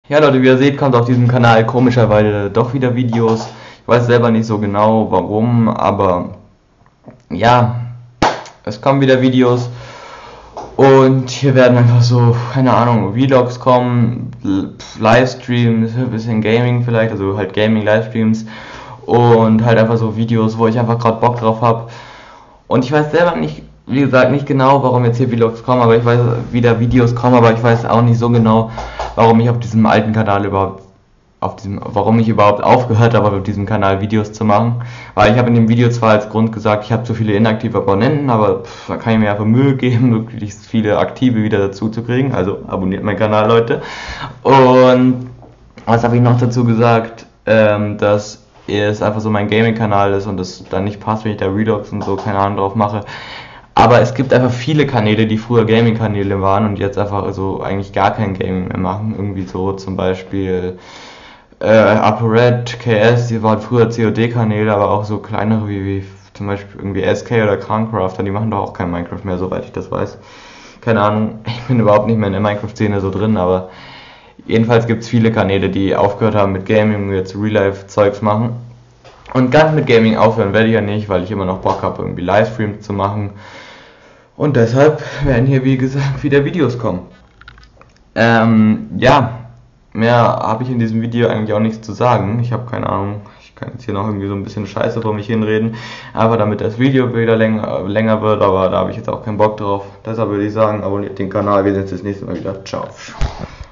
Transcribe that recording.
Ja Leute, wie ihr seht, kommt auf diesem Kanal komischerweise doch wieder Videos. Ich weiß selber nicht so genau warum, aber ja, es kommen wieder Videos und hier werden einfach so, keine Ahnung, Vlogs kommen, Livestreams, ein bisschen Gaming vielleicht, also halt Gaming-Livestreams und halt einfach so Videos, wo ich einfach gerade Bock drauf habe. Und ich weiß selber nicht, wie gesagt, nicht genau, warum jetzt hier Vlogs kommen, aber ich weiß, wieder Videos kommen, aber ich weiß auch nicht so genau, warum ich auf diesem alten Kanal warum ich überhaupt aufgehört habe, auf diesem Kanal Videos zu machen. Weil ich habe in dem Video zwar als Grund gesagt, ich habe zu viele inaktive Abonnenten, aber da kann ich mir einfach Mühe geben, möglichst viele aktive wieder dazu zu kriegen. Also abonniert meinen Kanal, Leute. Und was habe ich noch dazu gesagt? Dass es einfach so mein Gaming-Kanal ist und das dann nicht passt, wenn ich da Vlogs und so, keine Ahnung, drauf mache. Aber es gibt einfach viele Kanäle, die früher Gaming-Kanäle waren und jetzt einfach so eigentlich gar kein Gaming mehr machen. Irgendwie so zum Beispiel ApoRed, KS, die waren früher COD-Kanäle, aber auch so kleinere wie zum Beispiel irgendwie SK oder Crancrafter, die machen doch auch kein Minecraft mehr, soweit ich das weiß. Keine Ahnung, ich bin überhaupt nicht mehr in der Minecraft-Szene so drin, aber jedenfalls gibt es viele Kanäle, die aufgehört haben mit Gaming und jetzt Real-Life-Zeugs machen. Und ganz mit Gaming aufhören werde ich ja nicht, weil ich immer noch Bock habe, irgendwie Livestreams zu machen. Und deshalb werden hier, wie gesagt, wieder Videos kommen. Ja, mehr habe ich in diesem Video eigentlich auch nichts zu sagen. Ich habe keine Ahnung, ich kann jetzt hier noch irgendwie so ein bisschen Scheiße vor mich hinreden, aber damit das Video wieder länger wird, aber da habe ich jetzt auch keinen Bock drauf. Deshalb würde ich sagen, abonniert den Kanal, wir sehen uns das nächste Mal wieder. Ciao.